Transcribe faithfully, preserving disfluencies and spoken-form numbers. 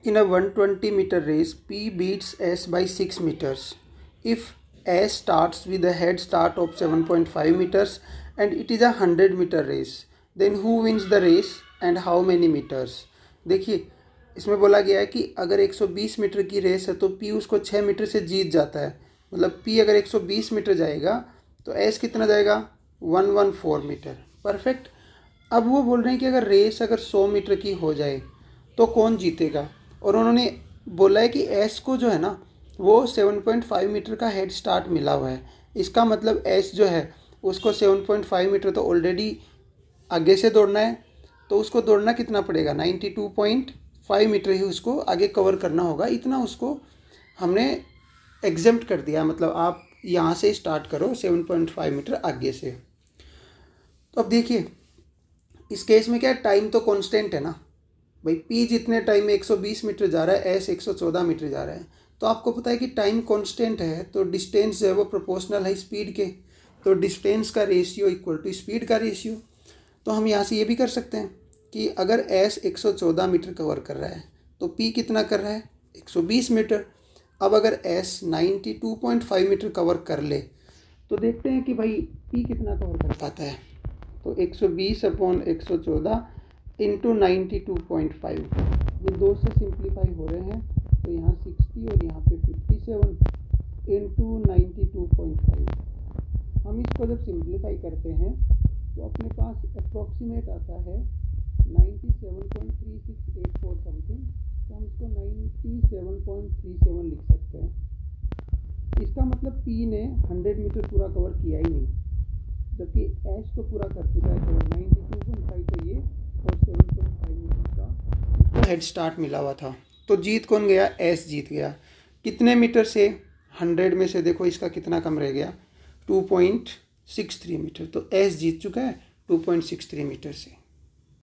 In a one hundred twenty meter race, P beats S by six meters. If S starts with a head start of seven point five meters and it is a one hundred meter race, then who wins the race and how many meters? देखिए इसमें बोला गया है कि अगर एक सौ बीस मीटर की रेस है तो P उसको छः मीटर से जीत जाता है। मतलब P अगर एक सौ बीस मीटर जाएगा तो S कितना जाएगा, एक सौ चौदह मीटर। परफेक्ट। अब वो बोल रहे हैं कि अगर रेस अगर सौ मीटर की हो जाए तो कौन जीतेगा, और उन्होंने बोला है कि एस को जो है ना वो सात पॉइंट पाँच मीटर का हेड स्टार्ट मिला हुआ है। इसका मतलब एस जो है उसको सात पॉइंट पाँच मीटर तो ऑलरेडी आगे से दौड़ना है, तो उसको दौड़ना कितना पड़ेगा, बानवे पॉइंट पाँच मीटर ही उसको आगे कवर करना होगा। इतना उसको हमने एग्जेम्प्ट कर दिया, मतलब आप यहाँ से स्टार्ट करो सात पॉइंट पाँच मीटर आगे से। तो अब देखिए इस केस में क्या है, टाइम तो कांस्टेंट है ना भाई। P जितने टाइम में एक सौ बीस मीटर जा रहा है, S एक सौ चौदह मीटर जा रहा है, तो आपको पता है कि टाइम कांस्टेंट है तो डिस्टेंस जो है वो प्रोपोर्शनल है स्पीड के। तो डिस्टेंस का रेशियो इक्वल टू स्पीड का रेशियो। तो हम यहाँ से ये भी कर सकते हैं कि अगर S एक सौ चौदह मीटर कवर कर रहा है तो P कितना कर रहा है, एक सौ बीस मीटर। अब अगर S बानवे पॉइंट पाँच मीटर कवर कर ले तो देखते हैं कि भाई P कितना कवर कर पाता है। तो एक सौ बीस अपॉन एक सौ चौदह into ninety two point five, ये दो से सिंप्लीफाई हो रहे हैं तो यहाँ साठ और यहाँ पे सत्तावन into ninety two point five. हम इसको जब सिंप्लीफाई करते हैं तो अपने पास अप्रॉक्सीमेट आता है सत्तानवे पॉइंट तीन छह आठ चार समथिंग। तो हम इसको सत्तानवे पॉइंट तीन सात लिख सकते हैं। इसका मतलब P ने सौ मीटर पूरा कवर किया ही नहीं, जबकि S तो पूरा कर चुका है कवर बानवे पॉइंट पाँच तो ये और सात पॉइंट पाँच मीटर का हेड स्टार्ट मिला हुआ था। तो जीत कौन गया, S जीत गया। कितने मीटर से, सौ में से देखो इसका कितना कम रह गया, दो पॉइंट सिक्स थ्री मीटर। तो S जीत चुका है दो पॉइंट सिक्स थ्री मीटर से।